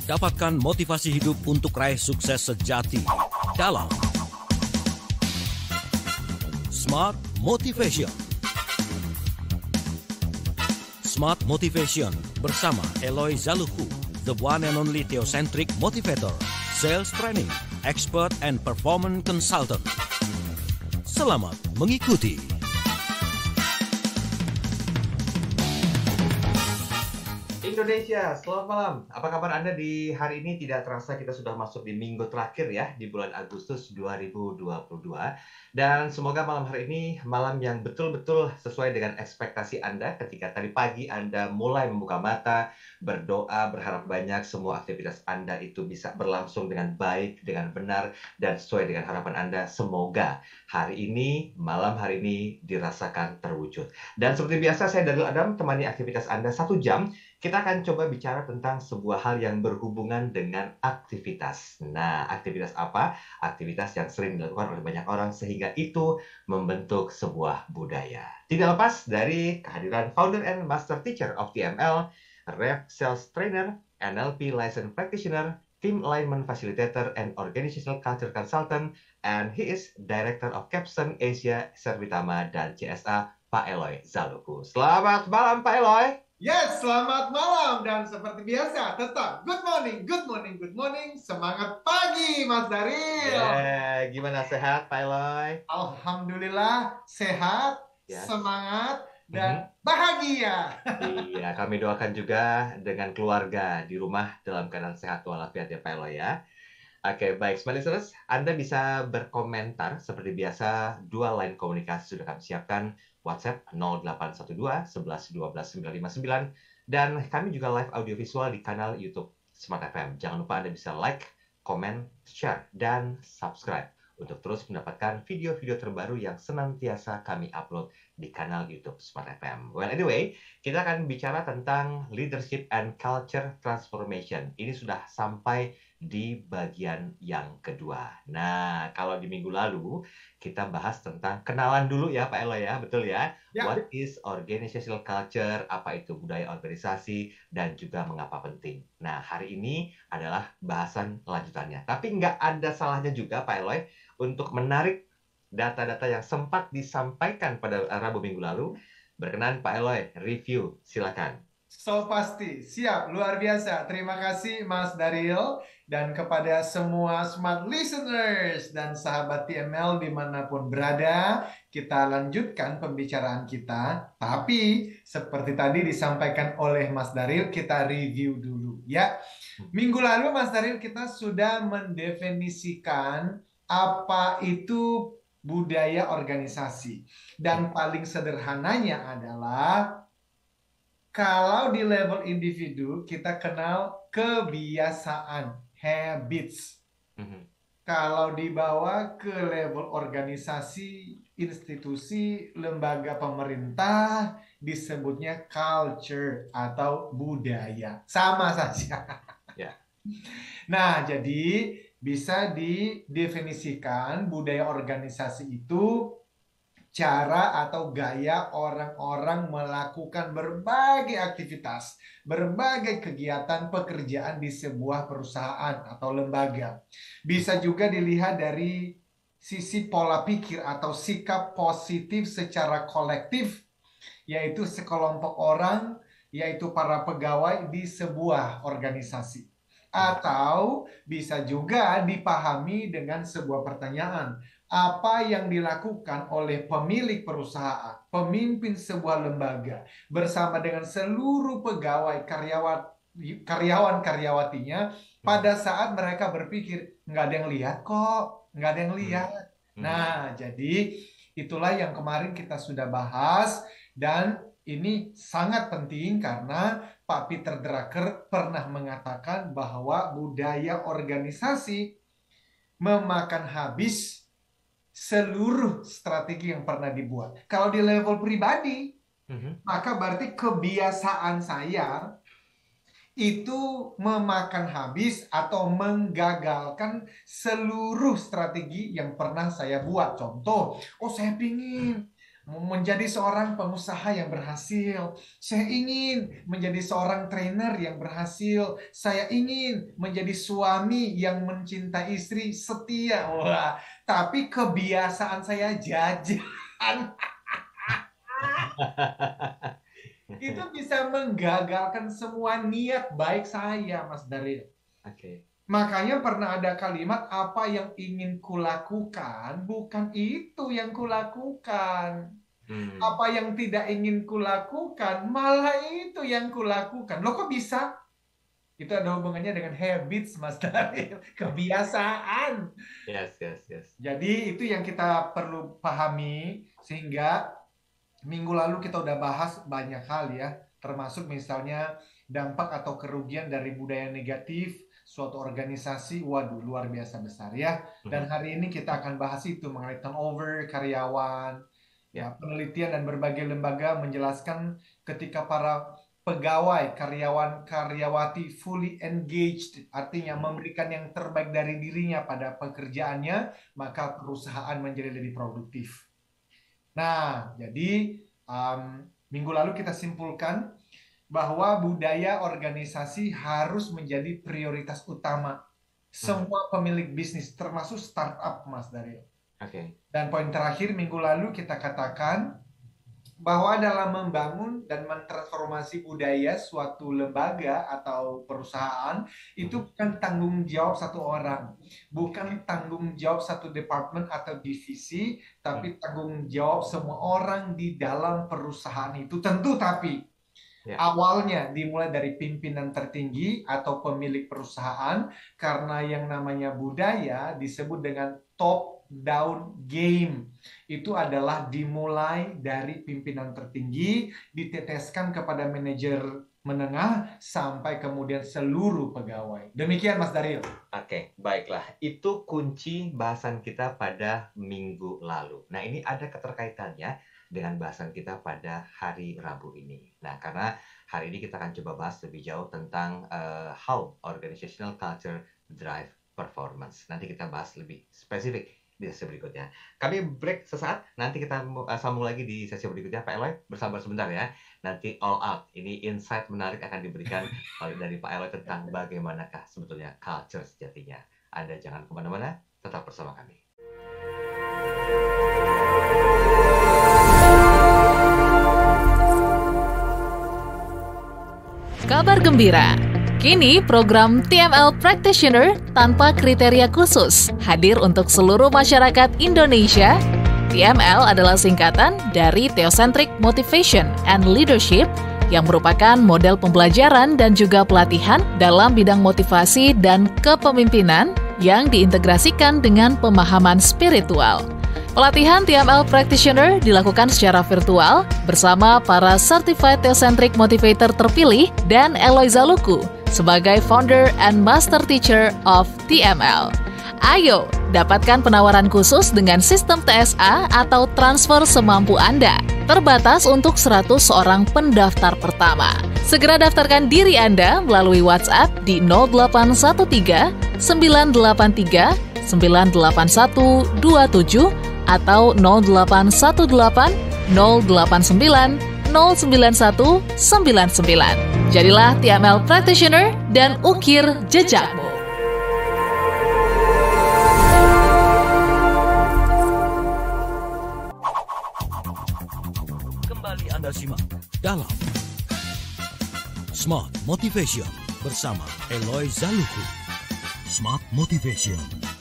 Dapatkan motivasi hidup untuk raih sukses sejati dalam Smart Motivation. Smart Motivation bersama Eloy Zaluku, the one and only theocentric motivator, sales training, expert and performance consultant. Selamat mengikuti. Indonesia, selamat malam. Apa kabar Anda di hari ini? Tidak terasa kita sudah masuk di minggu terakhir ya, di bulan Agustus 2022. Dan semoga malam hari ini malam yang betul-betul sesuai dengan ekspektasi Anda ketika tadi pagi Anda mulai membuka mata, berdoa, berharap banyak semua aktivitas Anda itu bisa berlangsung dengan baik, dengan benar, dan sesuai dengan harapan Anda. Semoga hari ini, malam hari ini dirasakan terwujud. Dan seperti biasa, saya Darul Adam temani aktivitas Anda 1 jam. Kita akan coba bicara tentang sebuah hal yang berhubungan dengan aktivitas. Nah, aktivitas apa? Aktivitas yang sering dilakukan oleh banyak orang sehingga itu membentuk sebuah budaya. Tidak lepas dari kehadiran founder and master teacher of TML, Ref Sales Trainer, NLP Licensed Practitioner, Team Alignment Facilitator, and Organizational Culture Consultant, and he is Director of Capstone Asia, Servitama, dan CSA, Pak Eloy Zaluku. Selamat malam, Pak Eloy. Yes, selamat malam dan seperti biasa tetap good morning, good morning, good morning. Semangat pagi, Mas Daril. Gimana sehat, Pak Eloy? Alhamdulillah sehat, Yes. Semangat dan bahagia. Iya, kami doakan juga dengan keluarga di rumah dalam keadaan sehat walafiat ya, Pak Eloy ya. Oke, baik, Smart Listeners, Anda bisa berkomentar seperti biasa. 2 line komunikasi sudah kami siapkan. WhatsApp 0812 11 12 959, dan kami juga live audiovisual di kanal YouTube Smart FM. Jangan lupa Anda bisa like, comment, share, dan subscribe untuk terus mendapatkan video-video terbaru yang senantiasa kami upload di kanal YouTube Smart FM. Well, anyway, kita akan bicara tentang leadership and culture transformation. Ini sudah sampai di bagian yang kedua. Nah, kalau di minggu lalu kita bahas tentang kenalan dulu ya Pak Eloy ya, betul ya? What is organizational culture, apa itu budaya organisasi, dan juga mengapa penting. Nah, hari ini adalah bahasan lanjutannya. Tapi nggak ada salahnya juga Pak Eloy untuk menarik data-data yang sempat disampaikan pada Rabu minggu lalu. Berkenan Pak Eloy, review, silakan. So pasti, siap, luar biasa. Terima kasih Mas Daril dan kepada semua Smart Listeners dan sahabat TML dimanapun berada. Kita lanjutkan pembicaraan kita. Tapi seperti tadi disampaikan oleh Mas Daril, kita review dulu ya. Minggu lalu Mas Daril kita sudah mendefinisikan apa itu budaya organisasi. Dan paling sederhananya adalah kalau di level individu, kita kenal kebiasaan, habits. Kalau dibawa ke level organisasi, institusi, lembaga pemerintah, disebutnya culture atau budaya. Sama saja. Nah, jadi bisa didefinisikan budaya organisasi itu cara atau gaya orang-orang melakukan berbagai aktivitas, berbagai kegiatan pekerjaan di sebuah perusahaan atau lembaga. Bisa juga dilihat dari sisi pola pikir atau sikap positif secara kolektif, yaitu sekelompok orang, yaitu para pegawai di sebuah organisasi. Atau bisa juga dipahami dengan sebuah pertanyaan. Apa yang dilakukan oleh pemilik perusahaan, pemimpin sebuah lembaga, bersama dengan seluruh pegawai, karyawan-karyawatinya, pada saat mereka berpikir, nggak ada yang lihat kok, nggak ada yang lihat. Nah, jadi itulah yang kemarin kita sudah bahas, dan ini sangat penting karena Pak Peter Drucker pernah mengatakan bahwa budaya organisasi memakan habis seluruh strategi yang pernah dibuat. Kalau di level pribadi, maka berarti kebiasaan saya itu memakan habis atau menggagalkan seluruh strategi yang pernah saya buat. Contoh, saya pingin menjadi seorang pengusaha yang berhasil. Saya ingin menjadi seorang trainer yang berhasil. Saya ingin menjadi suami yang mencintai istri setia. Wah, tapi kebiasaan saya jajan. Itu bisa menggagalkan semua niat baik saya, Mas Daryl. Oke. Makanya pernah ada kalimat, apa yang ingin kulakukan, bukan itu yang kulakukan. Apa yang tidak ingin kulakukan, malah itu yang kulakukan. Loh kok bisa? Itu ada hubungannya dengan habits, Mas Daryl. Kebiasaan. Yes. Jadi itu yang kita perlu pahami, sehingga minggu lalu kita udah bahas banyak hal ya, termasuk misalnya dampak atau kerugian dari budaya negatif suatu organisasi. Waduh, luar biasa besar ya. Dan hari ini kita akan bahas itu mengenai turnover karyawan. Ya, penelitian dan berbagai lembaga menjelaskan ketika para pegawai, karyawan, karyawati fully engaged, artinya memberikan yang terbaik dari dirinya pada pekerjaannya, maka perusahaan menjadi lebih produktif. Nah, jadi minggu lalu kita simpulkan bahwa budaya organisasi harus menjadi prioritas utama semua pemilik bisnis, termasuk startup, Mas Daryl. Oke. Dan poin terakhir minggu lalu kita katakan bahwa dalam membangun dan mentransformasi budaya suatu lembaga atau perusahaan itu bukan tanggung jawab satu orang, bukan tanggung jawab satu departemen atau divisi, tapi tanggung jawab semua orang di dalam perusahaan itu. Tentu tapi awalnya dimulai dari pimpinan tertinggi atau pemilik perusahaan, karena yang namanya budaya disebut dengan top down game. Itu adalah dimulai dari pimpinan tertinggi, diteteskan kepada manajer menengah, sampai kemudian seluruh pegawai. Demikian, Mas Daryl. Oke, baiklah. Itu kunci bahasan kita pada minggu lalu. Nah, ini ada keterkaitannya dengan bahasan kita pada hari Rabu ini. Nah, karena hari ini kita akan coba bahas lebih jauh tentang how organizational culture drive performance. Nanti kita bahas lebih spesifik di sesi berikutnya. Kami break sesaat, nanti kita sambung lagi di sesi berikutnya. Pak Eloy, bersabar sebentar ya. Nanti all out, ini insight menarik akan diberikan dari Pak Eloy tentang bagaimanakah sebetulnya culture sejatinya. Anda jangan kemana-mana, tetap bersama kami. Kabar gembira! Kini program TML Practitioner tanpa kriteria khusus hadir untuk seluruh masyarakat Indonesia. TML adalah singkatan dari Theocentric Motivation and Leadership yang merupakan model pembelajaran dan juga pelatihan dalam bidang motivasi dan kepemimpinan yang diintegrasikan dengan pemahaman spiritual. Pelatihan TML Practitioner dilakukan secara virtual bersama para Certified Theocentric Motivator terpilih dan Eloy Zalukhu sebagai Founder and Master Teacher of TML. Ayo, dapatkan penawaran khusus dengan sistem TSA atau transfer semampu Anda. Terbatas untuk 100 orang pendaftar pertama. Segera daftarkan diri Anda melalui WhatsApp di 0813 983 98127 atau 0818 089 09199. Jadilah TML Practitioner dan ukir jejakmu. Kembali Anda simak dalam Smart Motivation bersama Eloy Zalukhu. Smart Motivation.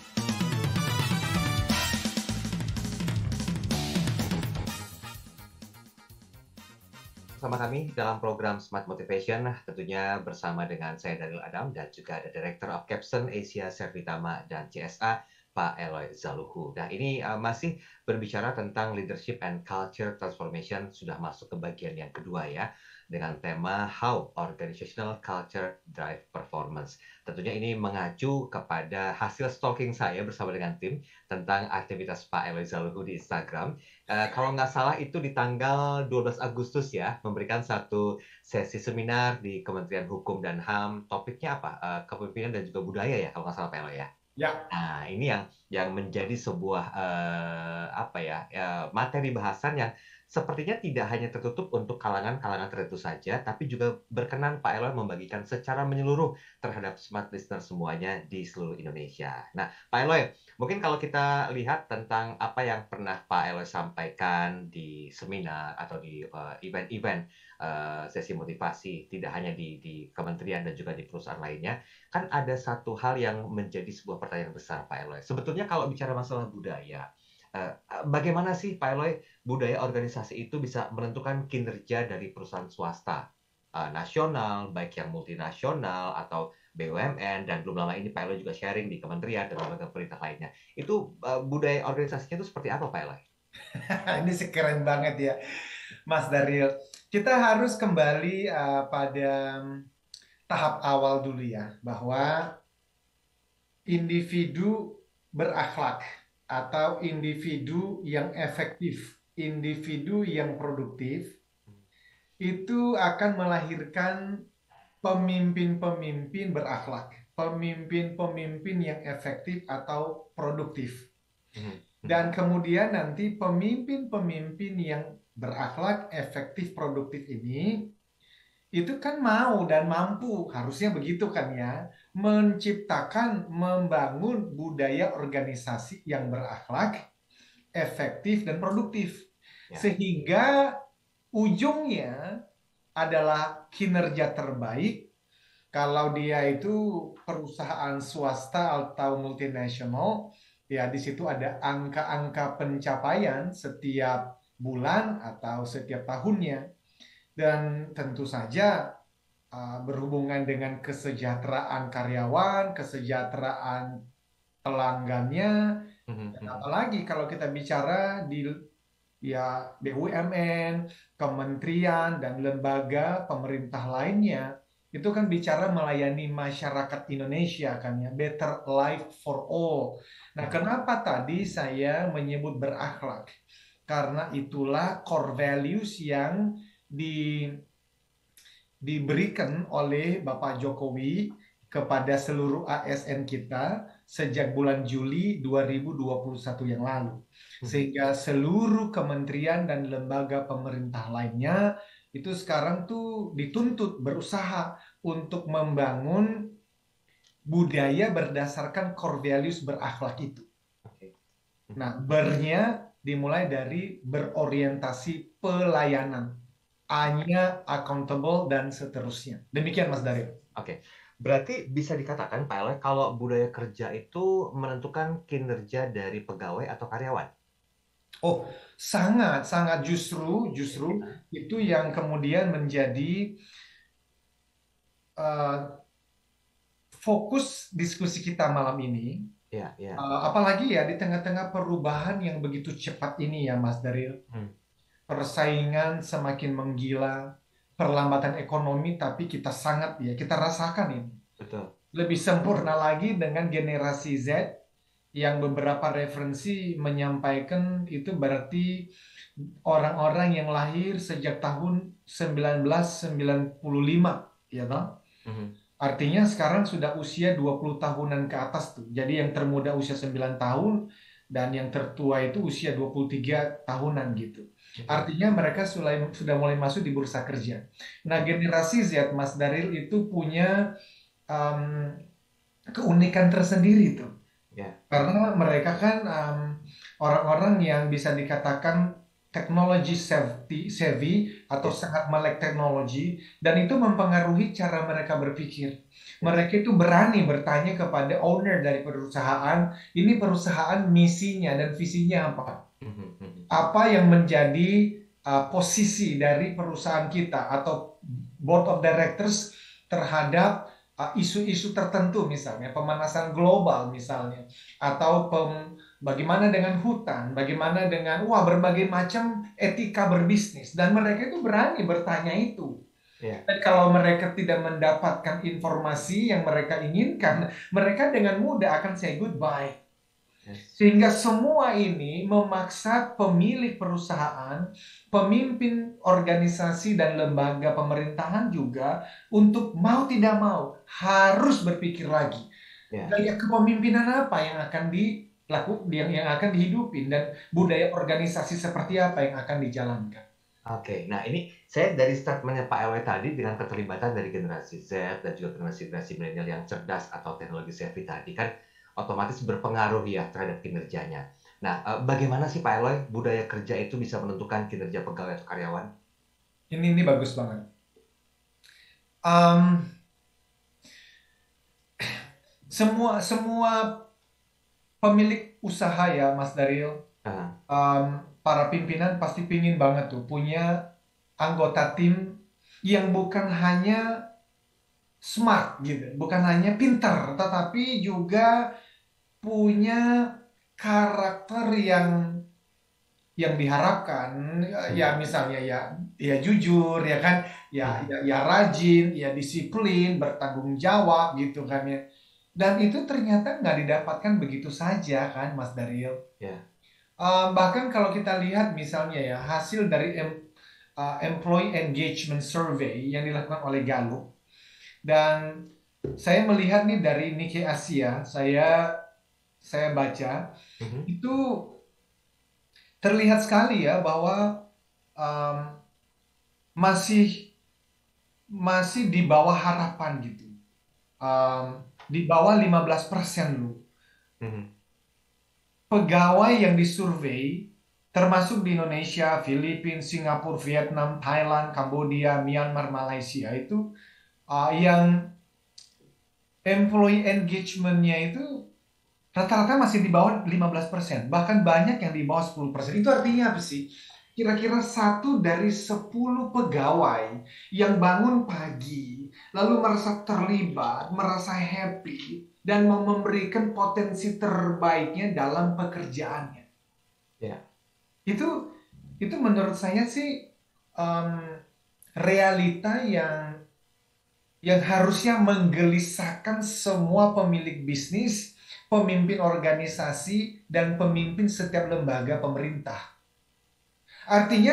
Bersama kami dalam program Smart Motivation, tentunya bersama dengan saya Daryl Adam dan juga ada Director of Capson Asia Servitama dan CSA, Pak Eloy Zalukhu. Nah, ini masih berbicara tentang leadership and culture transformation, sudah masuk ke bagian yang kedua ya, dengan tema How Organizational Culture Drive Performance. Tentunya ini mengacu kepada hasil stalking saya bersama dengan tim tentang aktivitas Pak Eloy Zalukhu di Instagram. Kalau nggak salah itu di tanggal 12 Agustus ya, memberikan satu sesi seminar di Kementerian Hukum dan HAM. Topiknya apa? Kepemimpinan dan juga budaya ya, kalau nggak salah Pak Eloy ya. Ya. Nah, ini yang menjadi sebuah materi bahasan yang sepertinya tidak hanya tertutup untuk kalangan-kalangan tertentu saja, tapi juga berkenan Pak Eloy membagikan secara menyeluruh terhadap smart listener semuanya di seluruh Indonesia. Nah, Pak Eloy, mungkin kalau kita lihat tentang apa yang pernah Pak Eloy sampaikan di seminar atau di event-event sesi motivasi, tidak hanya di kementerian dan juga di perusahaan lainnya, kan ada satu hal yang menjadi sebuah pertanyaan besar Pak Eloy. Sebetulnya kalau bicara masalah budaya, bagaimana sih Pak Eloy budaya organisasi itu bisa menentukan kinerja dari perusahaan swasta nasional, baik yang multinasional atau BUMN, dan belum lama ini Pak Eloy juga sharing di kementerian dan lembaga pemerintah lainnya. Itu budaya organisasinya itu seperti apa Pak Eloy? Ini keren banget ya, Mas Daryl. Kita harus kembali pada tahap awal dulu ya, bahwa individu berakhlak atau individu yang efektif, individu yang produktif, itu akan melahirkan pemimpin-pemimpin berakhlak, pemimpin-pemimpin yang efektif atau produktif. Dan kemudian nanti pemimpin-pemimpin yang berakhlak, efektif, produktif ini, itu kan mau dan mampu, harusnya begitu kan ya, menciptakan, membangun budaya organisasi yang berakhlak, efektif, dan produktif. Sehingga ujungnya adalah kinerja terbaik. Kalau dia itu perusahaan swasta atau multinasional, ya di situ ada angka-angka pencapaian setiap bulan atau setiap tahunnya. Dan tentu saja berhubungan dengan kesejahteraan karyawan, kesejahteraan pelanggannya, dan apalagi kalau kita bicara di ya BUMN, kementerian, dan lembaga pemerintah lainnya, itu kan bicara melayani masyarakat Indonesia kan ya, better life for all. Nah, kenapa tadi saya menyebut berakhlak? Karena itulah core values yang diberikan oleh Bapak Jokowi kepada seluruh ASN kita sejak bulan Juli 2021 yang lalu. Sehingga seluruh kementerian dan lembaga pemerintah lainnya itu sekarang tuh dituntut berusaha untuk membangun budaya berdasarkan core values berakhlak itu. Nah, bernya dimulai dari berorientasi pelayanan. A-nya accountable dan seterusnya. Demikian Mas Daryl. Oke. Berarti bisa dikatakan Pak Eloy kalau budaya kerja itu menentukan kinerja dari pegawai atau karyawan? Oh, sangat justru itu yang kemudian menjadi fokus diskusi kita malam ini. Apalagi ya di tengah-tengah perubahan yang begitu cepat ini ya Mas Daryl. Persaingan semakin menggila, perlambatan ekonomi, tapi kita rasakan ini. Betul. Lebih sempurna lagi dengan generasi Z yang beberapa referensi menyampaikan itu berarti orang-orang yang lahir sejak tahun 1995, ya toh? Artinya sekarang sudah usia 20 tahunan ke atas tuh. Jadi yang termuda usia 9 tahun dan yang tertua itu usia 23 tahunan gitu. Artinya mereka sudah mulai masuk di bursa kerja. Nah, generasi Z, Mas Daryl, itu punya keunikan tersendiri tuh. Karena mereka kan orang-orang yang bisa dikatakan technology savvy atau sangat melek teknologi, dan itu mempengaruhi cara mereka berpikir. Mereka itu berani bertanya kepada owner dari perusahaan, ini perusahaan misinya dan visinya apa? Apa yang menjadi posisi dari perusahaan kita atau board of directors terhadap isu-isu tertentu, misalnya pemanasan global misalnya, atau bagaimana dengan hutan, bagaimana dengan berbagai macam etika berbisnis, dan mereka itu berani bertanya itu. Dan kalau mereka tidak mendapatkan informasi yang mereka inginkan, mereka dengan mudah akan say goodbye. Sehingga semua ini memaksa pemilik perusahaan, pemimpin organisasi dan lembaga pemerintahan juga untuk mau tidak mau harus berpikir lagi. Gaya kepemimpinan apa yang akan yang akan dihidupin dan budaya organisasi seperti apa yang akan dijalankan. Oke, nah ini saya dari statementnya Pak Eloy tadi dengan keterlibatan dari generasi Z dan juga generasi milenial yang cerdas atau teknologi savvy tadi kan otomatis berpengaruh ya terhadap kinerjanya. Nah, bagaimana sih Pak Eloy budaya kerja itu bisa menentukan kinerja pegawai atau karyawan? Ini bagus banget. Um, semua pemilik usaha ya Mas Daryl, para pimpinan pasti pingin banget tuh punya anggota tim yang bukan hanya smart gitu, bukan hanya pinter, tetapi juga punya karakter yang diharapkan. Ya misalnya ya jujur ya kan, ya rajin, ya disiplin, bertanggung jawab gitu kan ya. Dan itu ternyata nggak didapatkan begitu saja kan Mas Daryl. Ya. Bahkan kalau kita lihat misalnya ya hasil dari Employee Engagement Survey yang dilakukan oleh Gallup, dan saya melihat nih dari Nikkei Asia, saya baca itu terlihat sekali ya bahwa masih di bawah harapan gitu, di bawah 15% loh. Pegawai yang disurvei termasuk di Indonesia, Filipina, Singapura, Vietnam, Thailand, Kambodia, Myanmar, Malaysia itu yang employee engagement-nya itu rata-rata masih di bawah 15%, bahkan banyak yang di bawah 10%. Itu artinya apa sih? Kira-kira 1 dari 10 pegawai yang bangun pagi, lalu merasa terlibat, merasa happy, dan memberikan potensi terbaiknya dalam pekerjaannya. Ya. Itu menurut saya sih realita yang harusnya menggelisahkan semua pemilik bisnis, pemimpin organisasi, dan pemimpin setiap lembaga pemerintah. Artinya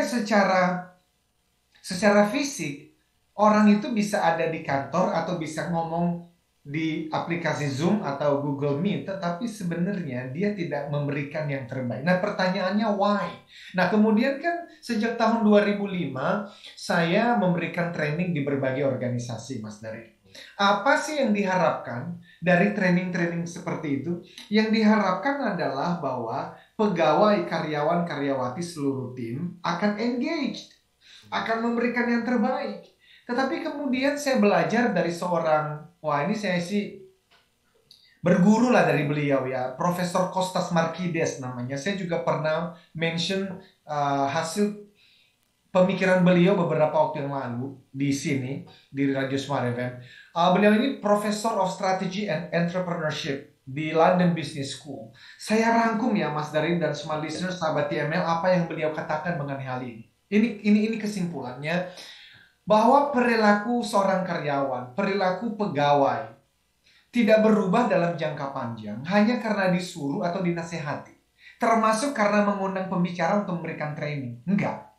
secara fisik orang itu bisa ada di kantor atau bisa ngomong di aplikasi Zoom atau Google Meet, tetapi sebenarnya dia tidak memberikan yang terbaik. Nah, pertanyaannya why? Nah, kemudian kan sejak tahun 2005 saya memberikan training di berbagai organisasi, Mas Daryl. Apa sih yang diharapkan dari training-training seperti itu? Yang diharapkan adalah bahwa pegawai, karyawan, karyawati seluruh tim akan engaged, akan memberikan yang terbaik. Tetapi kemudian saya belajar dari seorang, ini saya sih berguru lah dari beliau ya, Profesor Kostas Markides namanya. Saya juga pernah mention hasil pemikiran beliau beberapa waktu yang lalu di sini, di Radio Smart FM. Beliau ini Professor of Strategy and Entrepreneurship di London Business School. Saya rangkum ya Mas Daryl dan semua listeners sahabat TML apa yang beliau katakan mengenai hal ini. Ini kesimpulannya, bahwa perilaku seorang karyawan, perilaku pegawai tidak berubah dalam jangka panjang hanya karena disuruh atau dinasehati. Termasuk karena mengundang pembicara untuk memberikan training. Enggak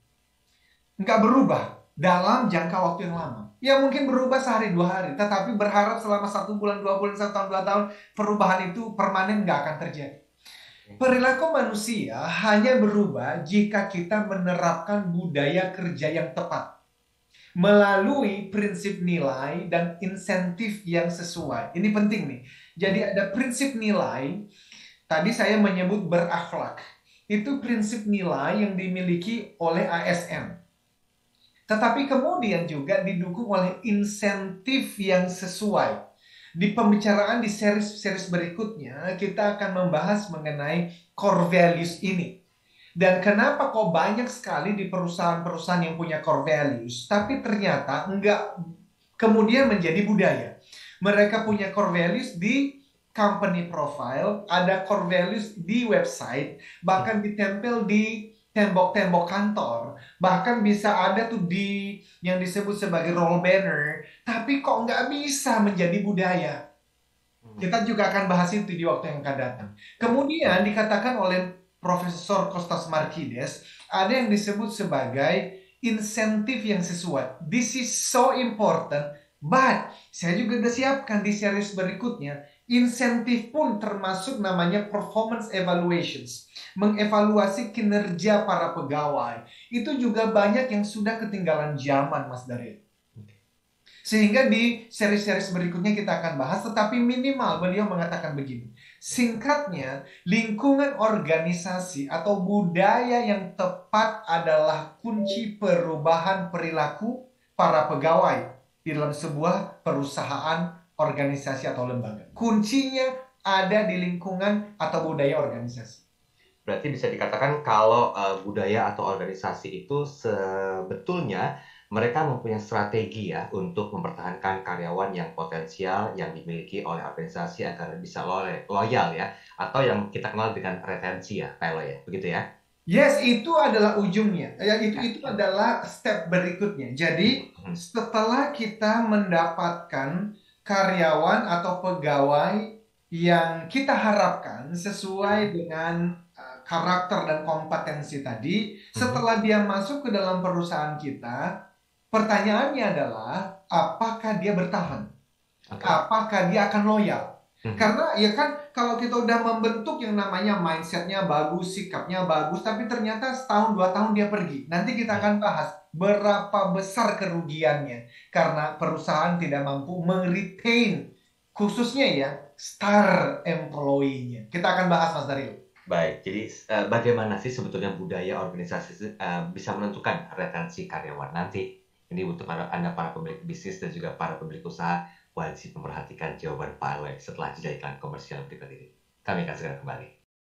berubah dalam jangka waktu yang lama. Ya mungkin berubah sehari 2 hari, tetapi berharap selama 1 bulan, 2 bulan, 1 tahun, 2 tahun perubahan itu permanen nggak akan terjadi. Perilaku manusia hanya berubah jika kita menerapkan budaya kerja yang tepat melalui prinsip nilai dan insentif yang sesuai. Ini penting nih. Jadi ada prinsip nilai, tadi saya menyebut berakhlak. Itu prinsip nilai yang dimiliki oleh ASN. Tetapi kemudian juga didukung oleh insentif yang sesuai. Di pembicaraan di series berikutnya, kita akan membahas mengenai core values ini. Dan kenapa kok banyak sekali di perusahaan-perusahaan yang punya core values, tapi ternyata enggak kemudian menjadi budaya. Mereka punya core values di company profile, ada core values di website, bahkan ditempel di tembok-tembok kantor, bahkan bisa ada tuh di yang disebut sebagai roll banner, tapi kok nggak bisa menjadi budaya. Kita juga akan bahas itu di waktu yang akan datang. Kemudian dikatakan oleh Profesor Kostas Markides, ada yang disebut sebagai insentif yang sesuai. This is so important, but saya juga udah siapkan di series berikutnya Insentif pun termasuk namanya performance evaluations, mengevaluasi kinerja para pegawai. Itu juga banyak yang sudah ketinggalan zaman, Mas Daryl. Sehingga di seri-seri berikutnya kita akan bahas, tetapi minimal beliau mengatakan begini. Singkatnya, lingkungan organisasi atau budaya yang tepat adalah kunci perubahan perilaku para pegawai di dalam sebuah perusahaan, organisasi atau lembaga. Kuncinya ada di lingkungan atau budaya organisasi. Berarti bisa dikatakan kalau budaya atau organisasi itu sebetulnya mereka mempunyai strategi ya untuk mempertahankan karyawan yang potensial yang dimiliki oleh organisasi agar bisa loyal ya, atau yang kita kenal dengan retensi ya, Pak Eloy ya, begitu ya? Yes, itu adalah ujungnya. Ya, itu adalah step berikutnya. Jadi setelah kita mendapatkan karyawan atau pegawai yang kita harapkan sesuai dengan karakter dan kompetensi tadi, setelah dia masuk ke dalam perusahaan kita, pertanyaannya adalah apakah dia bertahan? Apakah dia akan loyal? Karena ya kan kalau kita udah membentuk yang namanya mindsetnya bagus, sikapnya bagus, tapi ternyata setahun 2 tahun dia pergi. Nanti kita akan bahas berapa besar kerugiannya karena perusahaan tidak mampu meretain khususnya ya star employee-nya. Kita akan bahas, Mas Daryl. Baik, jadi bagaimana sih sebetulnya budaya organisasi bisa menentukan retensi karyawan nanti? Ini untuk Anda para pemilik bisnis dan juga para pemilik usaha wajib memperhatikan jawaban Pak Eloy setelah jeda iklan komersial berikut ini. Kami akan segera kembali.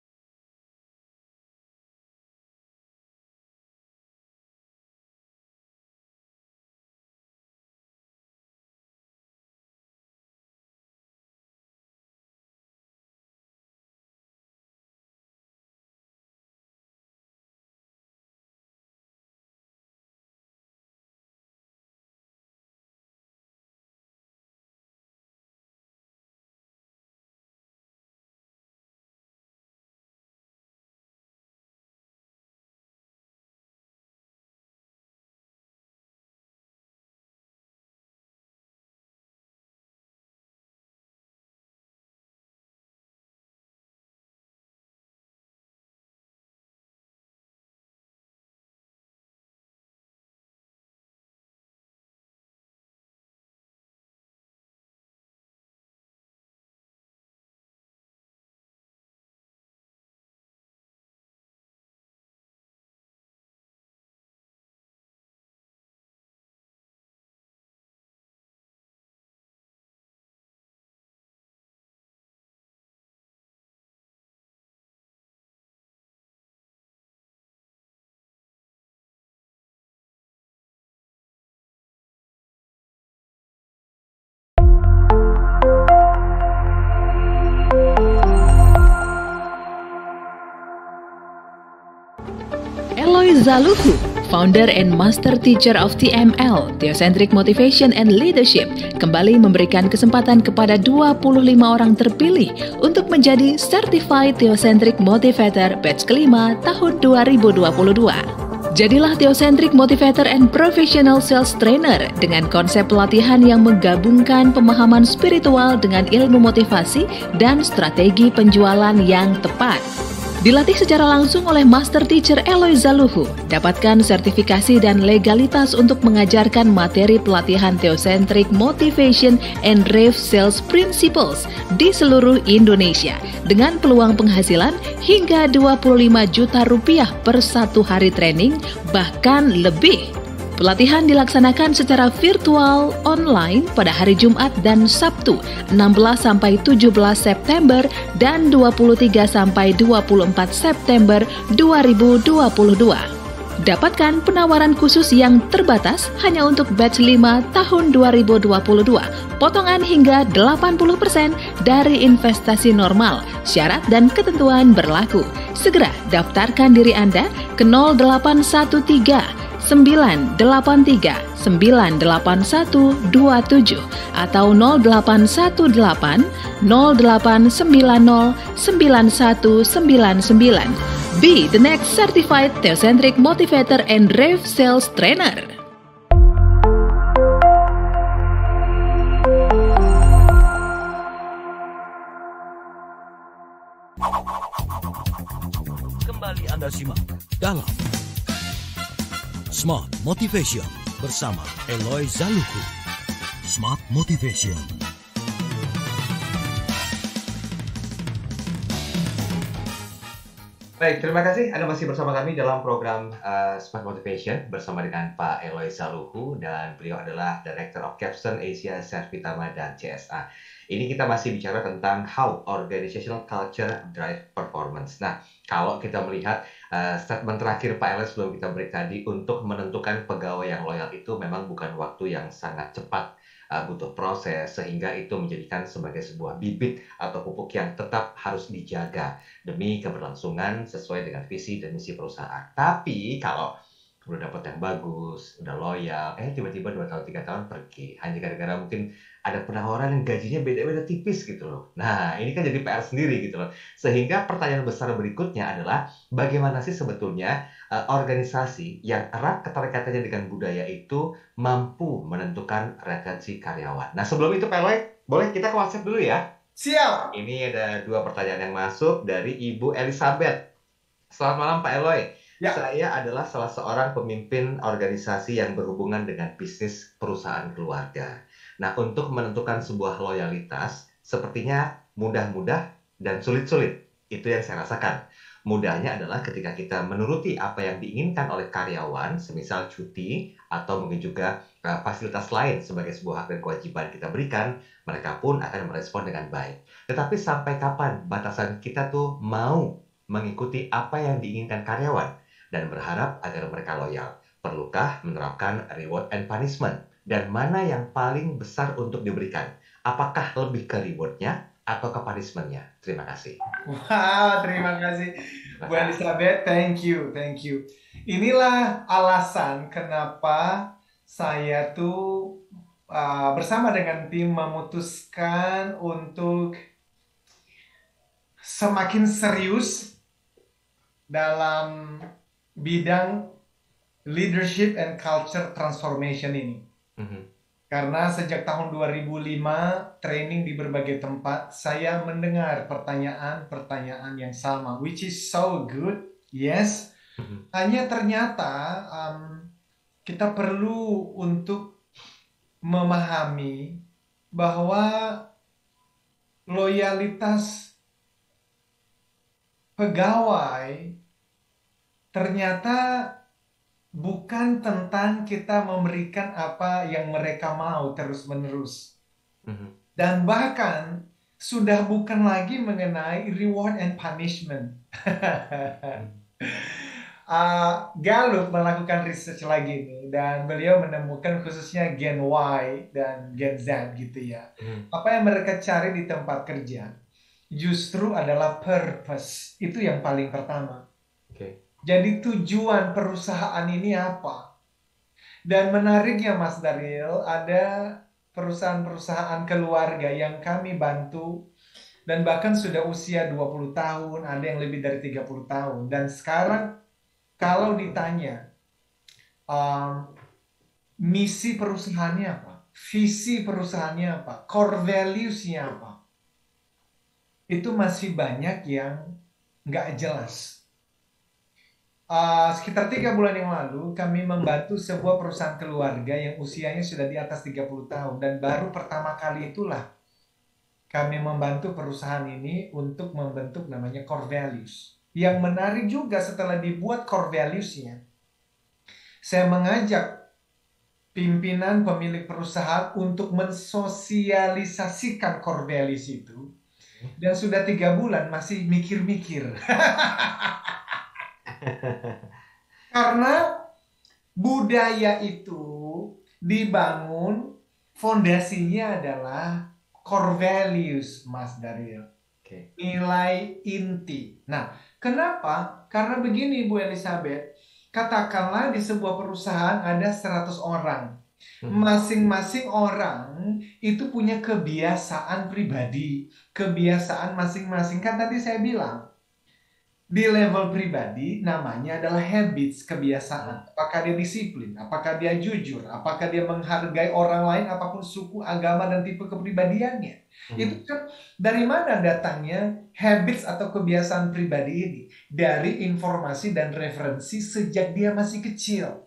Eloy Zaluhu, Founder and Master Teacher of TML, Theocentric Motivation and Leadership, kembali memberikan kesempatan kepada 25 orang terpilih untuk menjadi Certified Theocentric Motivator batch kelima tahun 2022. Jadilah Theocentric Motivator and Professional Sales Trainer dengan konsep pelatihan yang menggabungkan pemahaman spiritual dengan ilmu motivasi dan strategi penjualan yang tepat. Dilatih secara langsung oleh Master Teacher Eloy Zaluhu, dapatkan sertifikasi dan legalitas untuk mengajarkan materi pelatihan Theocentric Motivation and Rave Sales Principles di seluruh Indonesia dengan peluang penghasilan hingga 25 juta rupiah per 1 hari training, bahkan lebih. Pelatihan dilaksanakan secara virtual online pada hari Jumat dan Sabtu 16-17 September dan 23-24 September 2022. Dapatkan penawaran khusus yang terbatas hanya untuk batch 5 tahun 2022. Potongan hingga 80% dari investasi normal. Syarat dan ketentuan berlaku. Segera daftarkan diri Anda ke 0813 983 98127 atau 0818 0890 9199. Be the next certified Theocentric Motivator and Rave Sales Trainer. Anda simak dalam Smart Motivation bersama Eloy Zaluku. Smart Motivation. Baik, terima kasih Anda masih bersama kami dalam program Smart Motivation bersama dengan Pak Eloy Zaluku, dan beliau adalah Director of Capstone Asia Servitama dan CSA. Ini kita masih bicara tentang how organizational culture drive performance. Nah, kalau kita melihat statement terakhir Pak Eloy sebelum kita break tadi, untuk menentukan pegawai yang loyal itu memang bukan waktu yang sangat cepat, butuh proses, sehingga itu menjadikan sebagai sebuah bibit atau pupuk yang tetap harus dijaga demi keberlangsungan sesuai dengan visi dan misi perusahaan. Tapi kalau udah dapat yang bagus, udah loyal, tiba-tiba 2 tahun 3 tahun pergi hanya gara-gara mungkin ada penawaran yang gajinya beda-beda tipis gitu loh. Nah, ini kan jadi PR sendiri gitu loh. Sehingga pertanyaan besar berikutnya adalah bagaimana sih sebetulnya organisasi yang erat keterikatannya dengan budaya itu mampu menentukan retensi karyawan. Nah, sebelum itu Pak Eloy, boleh kita ke WhatsApp dulu ya? Siap. Ini ada 2 pertanyaan yang masuk dari Ibu Elizabeth. Selamat malam Pak Eloy. Ya. Saya adalah salah seorang pemimpin organisasi yang berhubungan dengan bisnis perusahaan keluarga. Nah, untuk menentukan sebuah loyalitas, sepertinya mudah-mudah dan sulit-sulit. Itu yang saya rasakan. Mudahnya adalah ketika kita menuruti apa yang diinginkan oleh karyawan, semisal cuti, atau mungkin juga fasilitas lain sebagai sebuah hak dan kewajiban kita berikan, mereka pun akan merespon dengan baik. Tetapi sampai kapan batasan kita tuh mau mengikuti apa yang diinginkan karyawan dan berharap agar mereka loyal? Perlukah menerapkan reward and punishment? Dan mana yang paling besar untuk diberikan? Apakah lebih ke reward-nya atau ke punishment-nya? Terima kasih. Wah, terima kasih Bu Elizabeth, thank you. Inilah alasan kenapa saya tuh bersama dengan tim memutuskan untuk semakin serius dalam bidang leadership and culture transformation ini. Karena sejak tahun 2005 training di berbagai tempat, saya mendengar pertanyaan-pertanyaan yang sama, which is so good, yes. Hanya ternyata kita perlu untuk memahami bahwa loyalitas pegawai ternyata bukan tentang kita memberikan apa yang mereka mau terus-menerus. Dan bahkan sudah bukan lagi mengenai reward and punishment. Gallup melakukan research lagi nih, dan beliau menemukan khususnya Gen Y dan Gen Z gitu ya. Apa yang mereka cari di tempat kerja justru adalah purpose. Itu yang paling pertama. Jadi tujuan perusahaan ini apa? Dan menariknya Mas Daryl, ada perusahaan-perusahaan keluarga yang kami bantu dan bahkan sudah usia 20 tahun, ada yang lebih dari 30 tahun. Dan sekarang kalau ditanya misi perusahaannya apa? Visi perusahaannya apa? Core values-nya apa? Itu masih banyak yang nggak jelas. Sekitar 3 bulan yang lalu, kami membantu sebuah perusahaan keluarga yang usianya sudah di atas 30 tahun. Dan baru pertama kali itulah kami membantu perusahaan ini untuk membentuk namanya core values. Yang menarik juga setelah dibuat core values-nya, saya mengajak pimpinan pemilik perusahaan untuk mensosialisasikan core values itu. Dan sudah 3 bulan masih mikir-mikir. Karena budaya itu dibangun, fondasinya adalah core values, Mas Daryl. Nilai inti. Nah, kenapa? Karena begini Bu Elizabeth, katakanlah di sebuah perusahaan ada 100 orang. Masing-masing orang itu punya kebiasaan pribadi, kebiasaan masing-masing. Kan tadi saya bilang, Di level pribadi, namanya adalah habits, kebiasaan. Apakah dia disiplin? Apakah dia jujur? Apakah dia menghargai orang lain, apapun suku, agama, dan tipe kepribadiannya? Itu kan dari mana datangnya habits atau kebiasaan pribadi ini? Dari informasi dan referensi sejak dia masih kecil.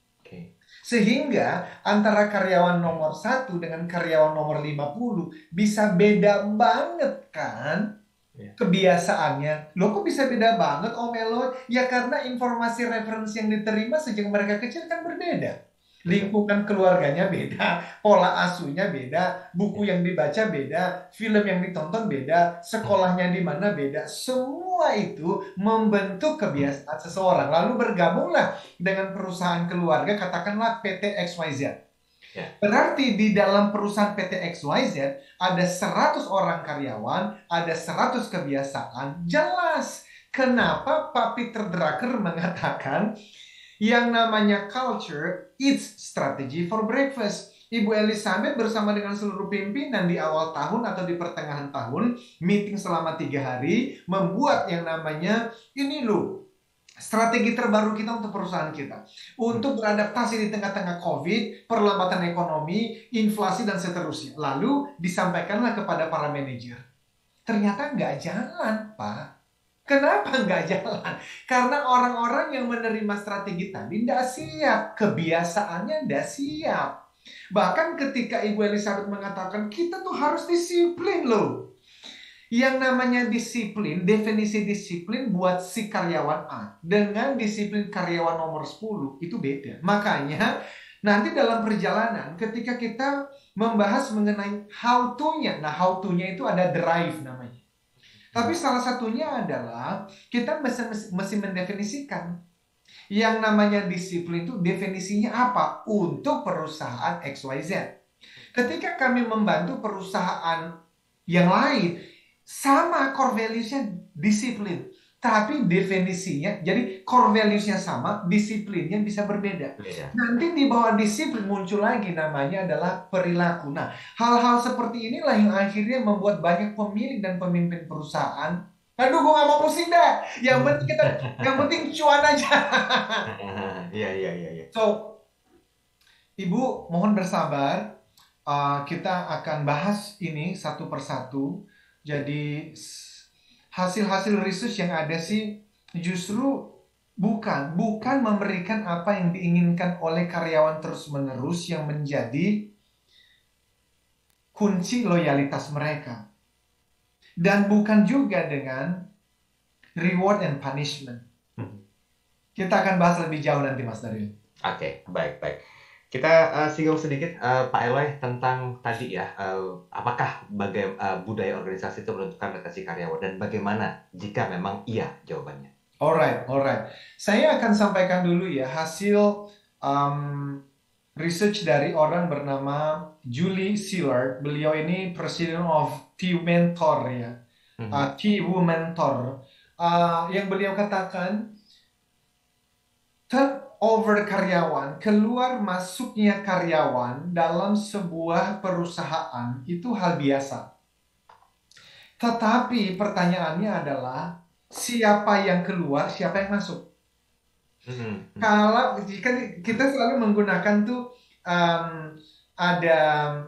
Sehingga antara karyawan nomor 1 dengan karyawan nomor 50 bisa beda banget kan? Kebiasaannya. Loh kok bisa beda banget Om Eloy? Ya karena informasi referensi yang diterima sejak mereka kecil kan berbeda. Lingkungan keluarganya beda, pola asuhnya beda, buku yang dibaca beda, film yang ditonton beda, sekolahnya di mana beda. Semua itu membentuk kebiasaan seseorang. Lalu bergabunglah dengan perusahaan keluarga, katakanlah PT XYZ. Berarti di dalam perusahaan PT XYZ ada 100 orang karyawan, ada 100 kebiasaan. Jelas kenapa Pak Peter Drucker mengatakan yang namanya culture, it's strategy for breakfast. Ibu Elizabeth bersama dengan seluruh pimpinan di awal tahun atau di pertengahan tahun, meeting selama 3 hari, membuat yang namanya, ini loh, strategi terbaru kita untuk perusahaan kita. Untuk beradaptasi di tengah-tengah COVID, perlambatan ekonomi, inflasi, dan seterusnya. Lalu disampaikanlah kepada para manajer. Ternyata nggak jalan, Pak. Kenapa nggak jalan? Karena orang-orang yang menerima strategi tadi nggak siap. Kebiasaannya nggak siap. Bahkan ketika Ibu Elizabeth mengatakan, kita tuh harus disiplin loh. Yang namanya disiplin, definisi disiplin buat si karyawan A dengan disiplin karyawan nomor 10 itu beda. Makanya nanti dalam perjalanan ketika kita membahas mengenai how to-nya. Nah, how to-nya itu ada drive namanya. Tapi salah satunya adalah kita mesti mendefinisikan. Yang namanya disiplin itu definisinya apa? Untuk perusahaan XYZ. Ketika kami membantu perusahaan yang lain, sama core values-nya disiplin. Tapi definisinya, jadi core values-nya sama, disiplinnya bisa berbeda. Nanti di bawah disiplin muncul lagi namanya adalah perilaku. Nah, hal-hal seperti inilah yang akhirnya membuat banyak pemilik dan pemimpin perusahaan, aduh gue gak mau pusing dah. Yang penting cuan aja. Iya. So, Ibu mohon bersabar. Kita akan bahas ini satu persatu. Jadi hasil-hasil research yang ada sih justru bukan memberikan apa yang diinginkan oleh karyawan terus-menerus yang menjadi kunci loyalitas mereka. Dan bukan juga dengan reward and punishment. Kita akan bahas lebih jauh nanti Mas Daryl. Oke, baik. Kita singgung sedikit Pak Eloy tentang tadi ya, apakah budaya organisasi itu menentukan retensi karyawan dan bagaimana jika memang iya jawabannya. Alright. Saya akan sampaikan dulu ya hasil research dari orang bernama Julie Sillard. Beliau ini President of TU Mentor ya, TU Mentor. Yang beliau katakan, turnover karyawan, keluar masuknya karyawan dalam sebuah perusahaan itu hal biasa. Tetapi pertanyaannya adalah siapa yang keluar, siapa yang masuk? Kalau kita selalu menggunakan tuh ada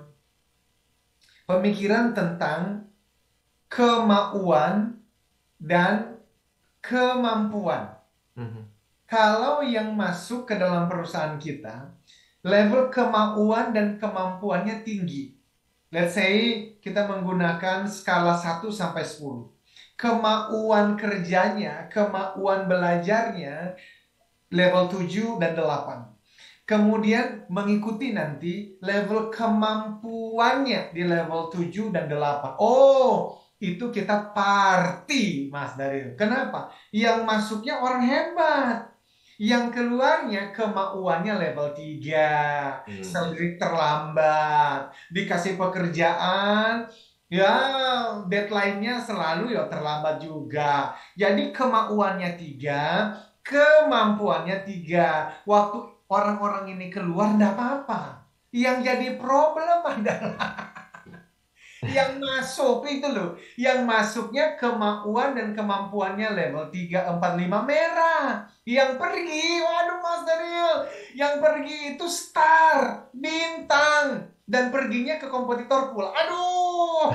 pemikiran tentang kemauan dan kemampuan. Kalau yang masuk ke dalam perusahaan kita, level kemauan dan kemampuannya tinggi. Let's say kita menggunakan skala 1 sampai 10. Kemauan kerjanya, kemauan belajarnya level 7 dan 8. Kemudian mengikuti nanti level kemampuannya di level 7 dan 8. Oh, itu kita party, Mas Daryl. Kenapa? Yang masuknya orang hebat. Yang keluarnya kemauannya level 3, salary terlambat, dikasih pekerjaan, ya deadline-nya selalu ya terlambat juga. Jadi kemauannya 3, kemampuannya 3. Waktu orang-orang ini keluar enggak apa-apa. Yang jadi problem adalah Yang masuk itu loh, yang masuknya kemauan dan kemampuannya level 3, 4, 5 merah. Yang pergi, waduh Mas Daryl, yang pergi itu star, bintang, dan perginya ke kompetitor pula. Aduh.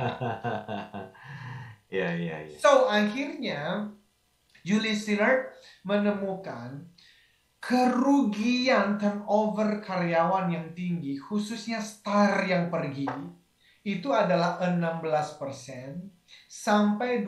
Ya. So akhirnya Julius Stillard menemukan kerugian turnover karyawan yang tinggi, khususnya star yang pergi, itu adalah 16% sampai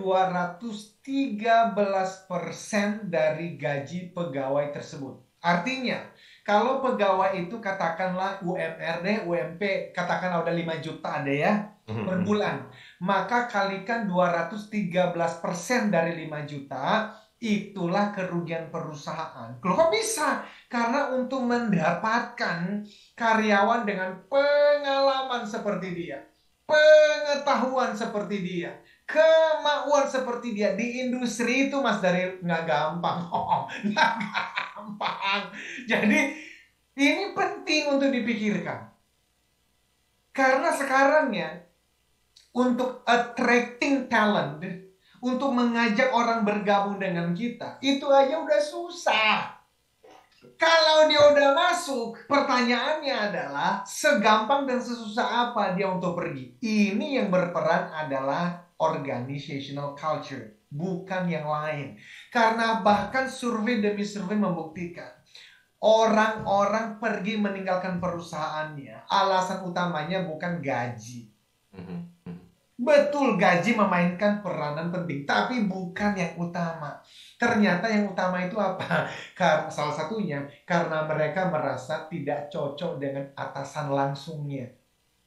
213% dari gaji pegawai tersebut. Artinya, kalau pegawai itu katakanlah UMR deh, UMP katakanlah udah 5 juta deh ya per bulan, maka kalikan 213% dari 5 juta, itulah kerugian perusahaan. Kok bisa? Karena untuk mendapatkan karyawan dengan pengalaman seperti dia, pengetahuan seperti dia, kemauan seperti dia di industri itu, Mas, dari nggak gampang. Nggak gampang. Jadi ini penting untuk dipikirkan. Karena sekarang ya, untuk attracting talent, untuk mengajak orang bergabung dengan kita, itu aja udah susah. Kalau dia udah masuk, pertanyaannya adalah segampang dan sesusah apa dia untuk pergi? Ini yang berperan adalah organizational culture, bukan yang lain. Karena bahkan survei demi survei membuktikan orang-orang pergi meninggalkan perusahaannya, alasan utamanya bukan gaji. Betul, gaji memainkan peranan penting, tapi bukan yang utama. Ternyata yang utama itu apa? Karena salah satunya karena mereka merasa tidak cocok dengan atasan langsungnya.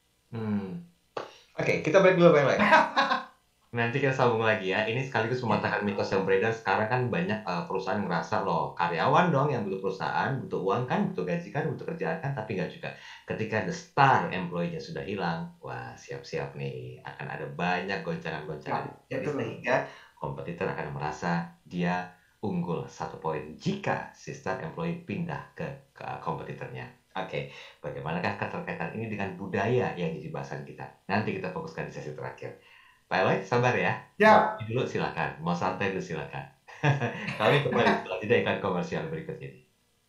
Oke, kita break dulu Pak. Nanti kita sambung lagi ya. Ini sekaligus mematahkan mitos yang beredar. Sekarang kan banyak perusahaan ngerasa loh, karyawan dong yang butuh perusahaan, butuh uang kan, butuh gaji kan, butuh kerjaan kan, tapi nggak juga. Ketika the star employee-nya sudah hilang, wah siap-siap nih, akan ada banyak goncangan-goncangan. Jadi sehingga kompetitor akan merasa dia unggul 1 poin jika si star employee pindah ke kompetitornya. Oke, bagaimanakah keterkaitan ini dengan budaya yang jadi bahasan kita? Nanti kita fokuskan di sesi terakhir. Pak Eloy, sabar ya. Ya. Dulu silakan, mau santai dulu silakan. Kami kembali setelah jeda iklan komersial berikut ini.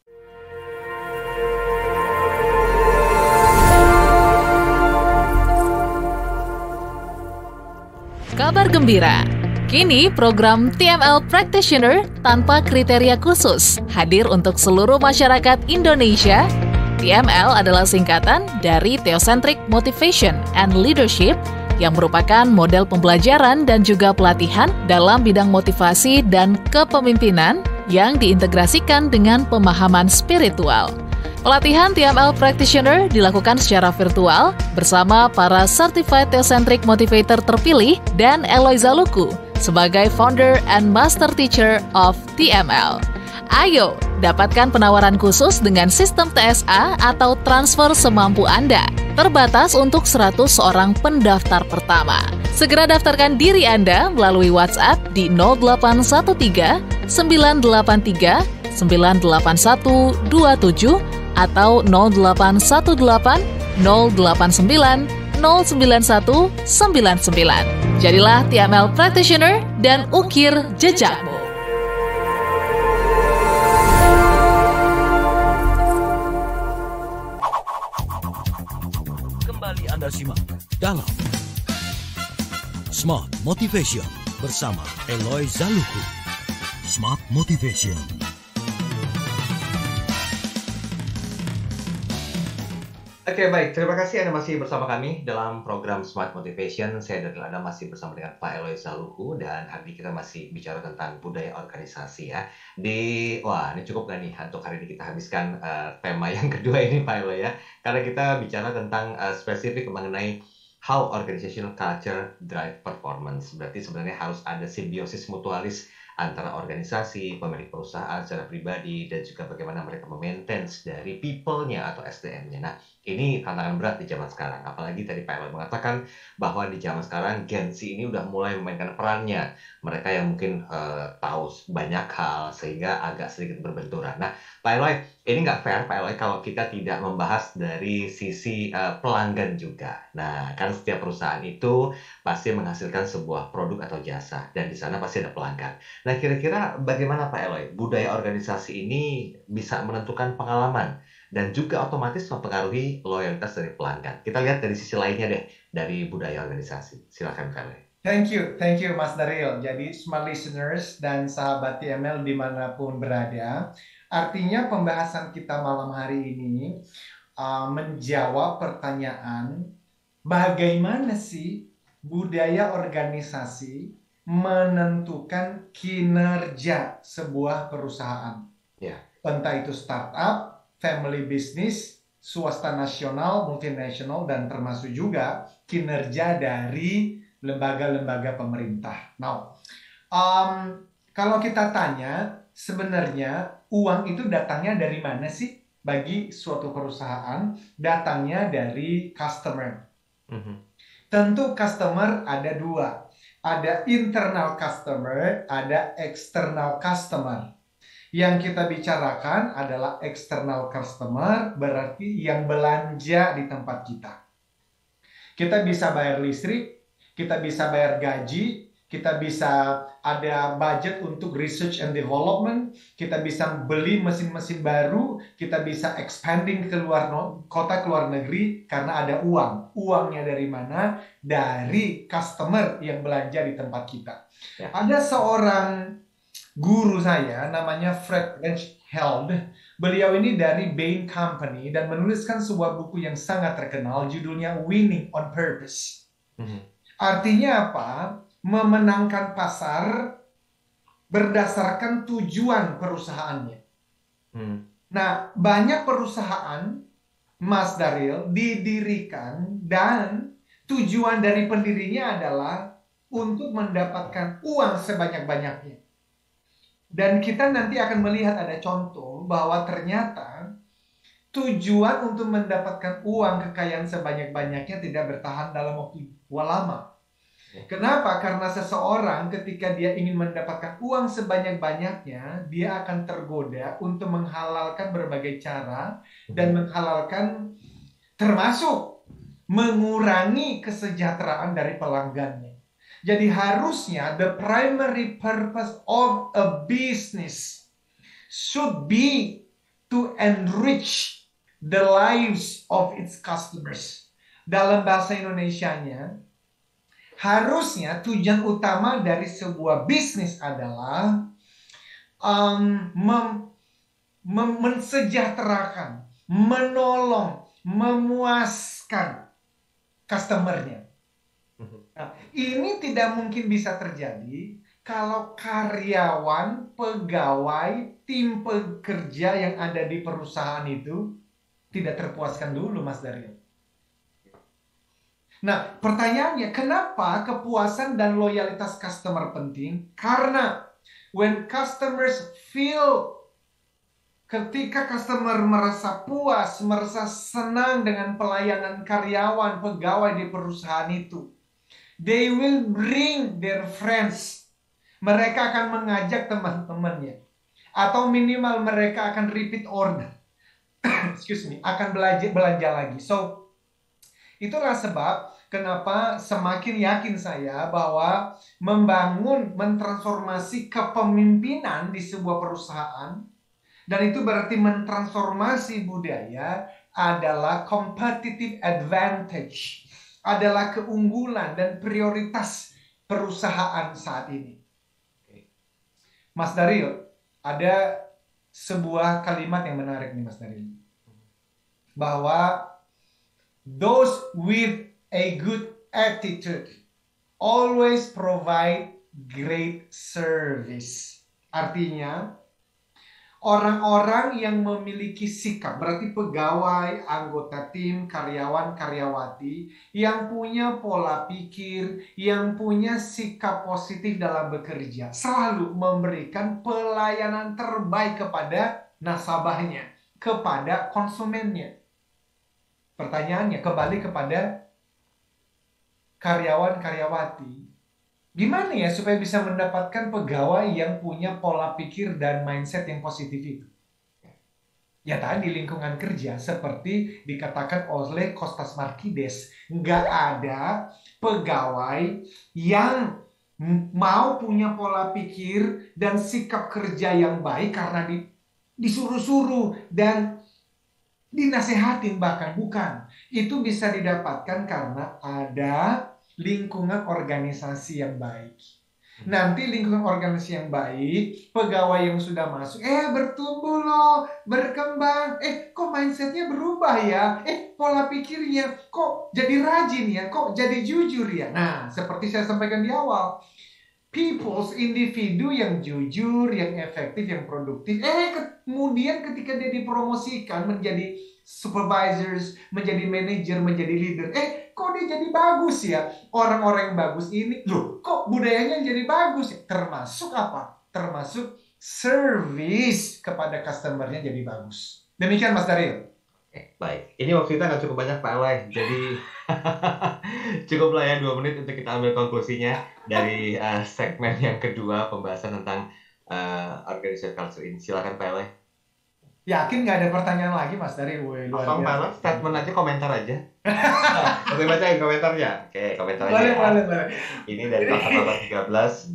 Kabar gembira. Kini program TML Practitioner tanpa kriteria khusus hadir untuk seluruh masyarakat Indonesia. TML adalah singkatan dari Theocentric Motivation and Leadership yang merupakan model pembelajaran dan juga pelatihan dalam bidang motivasi dan kepemimpinan yang diintegrasikan dengan pemahaman spiritual. Pelatihan TML Practitioner dilakukan secara virtual bersama para Certified Theocentric Motivator terpilih dan Eloy Zaluku sebagai Founder and Master Teacher of TML. Ayo, dapatkan penawaran khusus dengan sistem TSA atau transfer semampu Anda. Terbatas untuk 100 orang pendaftar pertama. Segera daftarkan diri Anda melalui WhatsApp di 0813 983 98127 atau 0818 089 09199. Jadilah TML Practitioner dan ukir jejakmu. Kembali Anda simak dalam Smart Motivation bersama Eloy Zaluku. Smart Motivation. Oke, baik. Terima kasih Anda masih bersama kami dalam program Smart Motivation. Saya dan Anda masih bersama dengan Pak Eloy Zaluku dan hari ini kita masih bicara tentang budaya organisasi ya. Wah, ini cukup gak nih untuk hari ini kita habiskan tema yang kedua ini Pak Eloy ya. Karena kita bicara tentang spesifik mengenai how organizational culture drive performance. Berarti sebenarnya harus ada simbiosis mutualis antara organisasi, pemilik perusahaan secara pribadi, dan juga bagaimana mereka memaintain dari people-nya atau SDM-nya. Nah, Ini tantangan berat di zaman sekarang. Apalagi tadi Pak Eloy mengatakan bahwa di zaman sekarang Gen Z ini udah mulai memainkan perannya. Mereka yang mungkin tahu banyak hal sehingga agak sedikit berbenturan. Nah, Pak Eloy, ini nggak fair Pak Eloy kalau kita tidak membahas dari sisi pelanggan juga. Nah, kan setiap perusahaan itu pasti menghasilkan sebuah produk atau jasa dan di sana pasti ada pelanggan. Nah, kira-kira bagaimana Pak Eloy budaya organisasi ini bisa menentukan pengalaman dan juga otomatis mempengaruhi loyalitas dari pelanggan. Kita lihat dari sisi lainnya deh, dari budaya organisasi. Silakan Pak Eloy. Thank you Mas Daryl. Jadi smart listeners dan sahabat TML dimanapun berada, artinya pembahasan kita malam hari ini menjawab pertanyaan bagaimana sih budaya organisasi menentukan kinerja sebuah perusahaan. Ya. Entah itu startup, family business, swasta nasional, multinasional, dan termasuk juga kinerja dari lembaga-lembaga pemerintah. Now, kalau kita tanya, sebenarnya uang itu datangnya dari mana sih? Bagi suatu perusahaan, datangnya dari customer. Tentu customer ada dua. Ada internal customer, ada external customer. Yang kita bicarakan adalah external customer, berarti yang belanja di tempat kita. Kita bisa bayar listrik, kita bisa bayar gaji, kita bisa ada budget untuk research and development, kita bisa beli mesin-mesin baru, kita bisa expanding ke luar kota, ke luar negeri, karena ada uang. Uangnya dari mana? Dari customer yang belanja di tempat kita. Ya. Ada seorang guru saya namanya Fred Held. Beliau ini dari Bain Company dan menuliskan sebuah buku yang sangat terkenal judulnya Winning on Purpose. Artinya apa? Memenangkan pasar berdasarkan tujuan perusahaannya. Nah, banyak perusahaan, Mas Daryl, didirikan dan tujuan dari pendirinya adalah untuk mendapatkan uang sebanyak-banyaknya. Dan kita nanti akan melihat ada contoh bahwa ternyata tujuan untuk mendapatkan uang kekayaan sebanyak-banyaknya tidak bertahan dalam waktu lama. Kenapa? Karena seseorang ketika dia ingin mendapatkan uang sebanyak-banyaknya, dia akan tergoda untuk menghalalkan berbagai cara dan menghalalkan termasuk mengurangi kesejahteraan dari pelanggannya. Jadi harusnya the primary purpose of a business should be to enrich the lives of its customers. Dalam bahasa Indonesianya, harusnya tujuan utama dari sebuah bisnis adalah mensejahterakan, menolong, memuaskan customernya. Nah, ini tidak mungkin bisa terjadi kalau karyawan, pegawai, tim pekerja yang ada di perusahaan itu tidak terpuaskan dulu, Mas Daryl. Nah, pertanyaannya, kenapa kepuasan dan loyalitas customer penting? Karena when customers feel, ketika customer merasa puas, merasa senang dengan pelayanan karyawan, pegawai di perusahaan itu, they will bring their friends. Mereka akan mengajak teman-temannya. Atau minimal mereka akan repeat order. Akan belanja lagi. So, itulah sebab kenapa semakin yakin saya bahwa mentransformasi kepemimpinan di sebuah perusahaan, dan itu berarti mentransformasi budaya, adalah competitive advantage, adalah keunggulan dan prioritas perusahaan saat ini. Mas Daryl, ada sebuah kalimat yang menarik nih Mas Daryl. Bahwa those with a good attitude always provide great service. Artinya, orang-orang yang memiliki sikap, berarti pegawai, anggota tim, karyawan, karyawati, yang punya pola pikir, yang punya sikap positif dalam bekerja, selalu memberikan pelayanan terbaik kepada nasabahnya, kepada konsumennya. pertanyaannya kembali kepada karyawan-karyawati. Gimana ya supaya bisa mendapatkan pegawai yang punya pola pikir dan mindset yang positif itu? Ya tadi lingkungan kerja seperti dikatakan oleh Kostas Markides, nggak ada pegawai yang mau punya pola pikir dan sikap kerja yang baik karena disuruh-suruh dan dinasehatin, bahkan bukan. Itu bisa didapatkan karena ada lingkungan organisasi yang baik. Nanti lingkungan organisasi yang baik, pegawai yang sudah masuk, bertumbuh loh, berkembang, kok mindsetnya berubah ya, pola pikirnya kok jadi rajin ya, kok jadi jujur ya. Nah, seperti saya sampaikan di awal, individu yang jujur, yang efektif, yang produktif, kemudian ketika dia dipromosikan menjadi supervisors, menjadi manager, menjadi leader, kok dia jadi bagus ya? Orang-orang yang bagus ini, loh, kok budayanya jadi bagus ya? Termasuk apa? Termasuk service kepada customer-nya jadi bagus. Demikian Mas Daryl. Baik, ini waktu kita nggak cukup banyak Pak Eloy, jadi cukuplah ya 2 menit untuk kita ambil konklusinya dari segmen yang kedua, pembahasan tentang organizational culture ini. Silakan Pak Eloy. Yakin nggak ada pertanyaan lagi Mas Daryl? Langsung Pak Eloy, statement aja, komentar aja. Oke, bacain komentarnya. Oke, komentar aja. Boleh. Ini dari 0813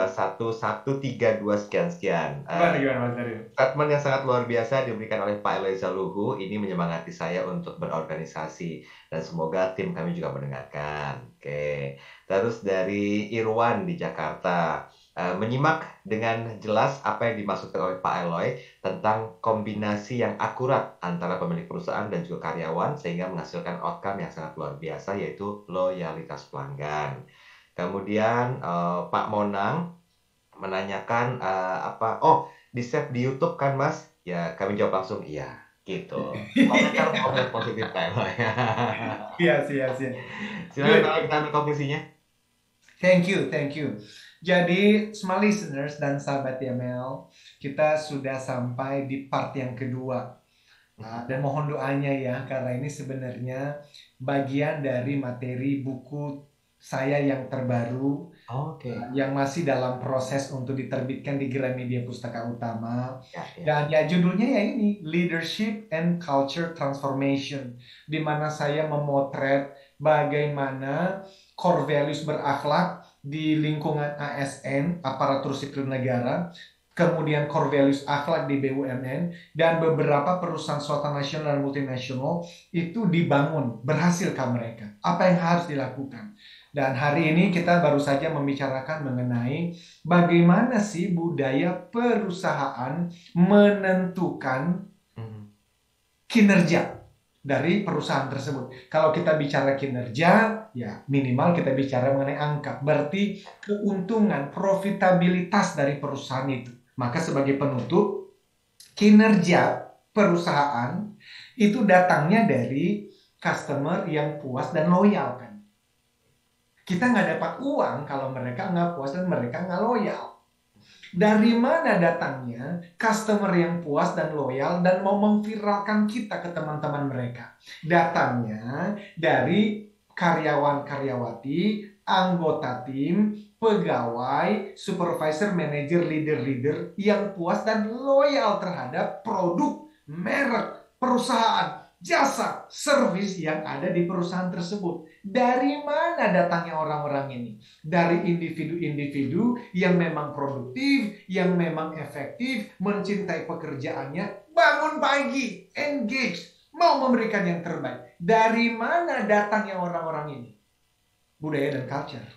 221 132 sekian. Gimana Mas Daryl? Statement yang sangat luar biasa diberikan oleh Pak Eloy Zaluhu. Ini menyemangati saya untuk berorganisasi dan semoga tim kami juga mendengarkan. Oke. Terus dari Irwan di Jakarta. Menyimak dengan jelas apa yang dimaksudkan oleh Pak Eloy tentang kombinasi yang akurat antara pemilik perusahaan dan juga karyawan sehingga menghasilkan outcome yang sangat luar biasa, yaitu loyalitas pelanggan. Kemudian Pak Monang menanyakan di save di YouTube kan Mas? Ya, kami jawab langsung iya, gitu. Komentar positif Pak Eloy. Iya. Silakan kita ambil konklusinya. Thank you. Jadi, small listeners dan sahabat TML, kita sudah sampai di part yang kedua. Dan mohon doanya ya, karena ini sebenarnya bagian dari materi buku saya yang terbaru, yang masih dalam proses untuk diterbitkan di Gramedia Pustaka Utama. Dan ya judulnya ya ini, Leadership and Culture Transformation, di mana saya memotret bagaimana core values berakhlak di lingkungan ASN, aparatur sipil negara, kemudian core values akhlak di BUMN, dan beberapa perusahaan swasta nasional dan multinasional itu dibangun, berhasilkah mereka? Apa yang harus dilakukan? Dan hari ini kita baru saja membicarakan mengenai bagaimana sih budaya perusahaan menentukan kinerja dari perusahaan tersebut. Kalau kita bicara kinerja, ya minimal kita bicara mengenai angka. Berarti keuntungan, profitabilitas dari perusahaan itu. Maka sebagai penutup, kinerja perusahaan itu datangnya dari customer yang puas dan loyal kan. Kita nggak dapat uang kalau mereka nggak puas dan mereka nggak loyal. Dari mana datangnya customer yang puas dan loyal dan mau memviralkan kita ke teman-teman mereka? Datangnya dari karyawan-karyawati, anggota tim, pegawai, supervisor, manager, leader yang puas dan loyal terhadap produk, merek, perusahaan, jasa, servis yang ada di perusahaan tersebut. Dari mana datangnya orang-orang ini? Dari individu-individu yang memang produktif, yang memang efektif, mencintai pekerjaannya, bangun pagi, engage, mau memberikan yang terbaik. Dari mana datangnya orang-orang ini? Budaya dan culture.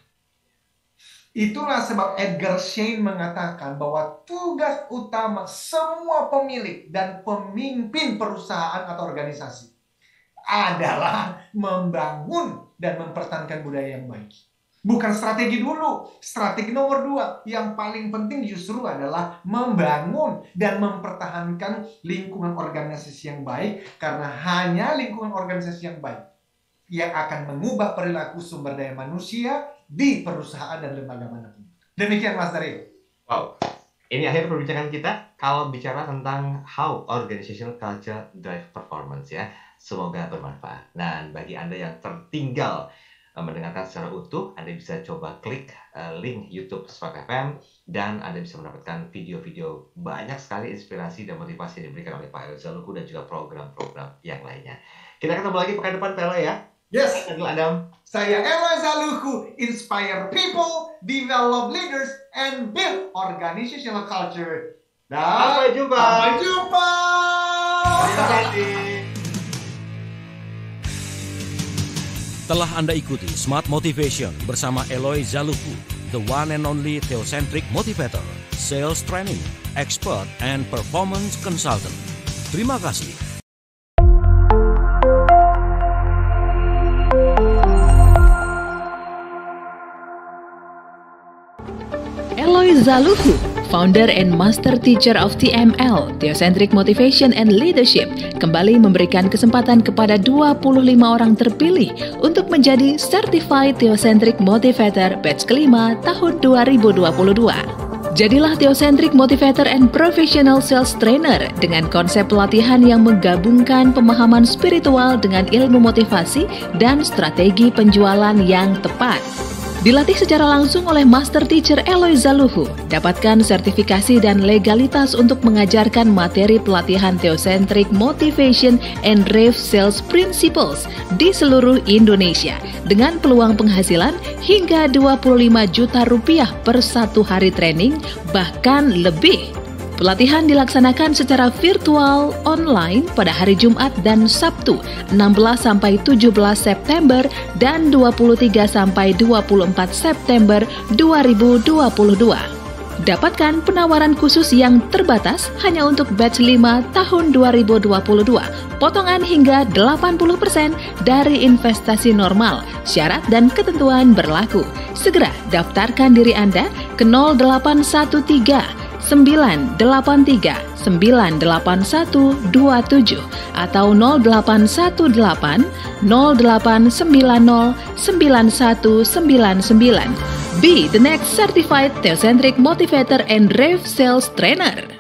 Itulah sebab Edgar Schein mengatakan bahwa tugas utama semua pemilik dan pemimpin perusahaan atau organisasi adalah membangun dan mempertahankan budaya yang baik. Bukan strategi dulu. Strategi nomor 2 yang paling penting justru adalah membangun dan mempertahankan lingkungan organisasi yang baik. Karena hanya lingkungan organisasi yang baik yang akan mengubah perilaku sumber daya manusia di perusahaan dan lembaga manapun. Demikian Mas Daryl. Wow, Ini akhir perbincangan kita kalau bicara tentang how organizational culture drive performance ya. Semoga bermanfaat. Dan bagi Anda yang tertinggal mendengarkan secara utuh, Anda bisa coba klik link YouTube Spark FM dan Anda bisa mendapatkan video-video banyak sekali inspirasi dan motivasi yang diberikan oleh Pak Eloy Zalukhu dan juga program-program yang lainnya. Kita ketemu lagi pekan depan, Pak Eloy ya. Yes. Saya Adam. Saya Eloy Zalukhu, inspire people, develop leaders, and build organizational culture. Dan Sampai jumpa. Sampai jumpa. Terima kasih. Telah Anda ikuti Smart Motivation bersama Eloy Zalukhu, the one and only theocentric motivator, sales training, expert, and performance consultant. Terima kasih. Eloy Zalukhu, founder and master teacher of TML, Theocentric Motivation and Leadership, kembali memberikan kesempatan kepada 25 orang terpilih untuk menjadi Certified Theocentric Motivator batch kelima tahun 2022. Jadilah Theocentric Motivator and Professional Sales Trainer dengan konsep pelatihan yang menggabungkan pemahaman spiritual dengan ilmu motivasi dan strategi penjualan yang tepat. Dilatih secara langsung oleh Master Teacher Eloy Zalukhu, dapatkan sertifikasi dan legalitas untuk mengajarkan materi pelatihan Theocentric Motivation and Drive Sales Principles di seluruh Indonesia dengan peluang penghasilan hingga 25 juta rupiah per satu hari training, bahkan lebih. Pelatihan dilaksanakan secara virtual online pada hari Jumat dan Sabtu 16-17 September dan 23-24 September 2022. Dapatkan penawaran khusus yang terbatas hanya untuk batch 5 tahun 2022. Potongan hingga 80% dari investasi normal. Syarat dan ketentuan berlaku. Segera daftarkan diri Anda ke 0813 983 98127 atau 0818 0890 9199. Be the next certified Theocentric Motivator and Drive Sales Trainer.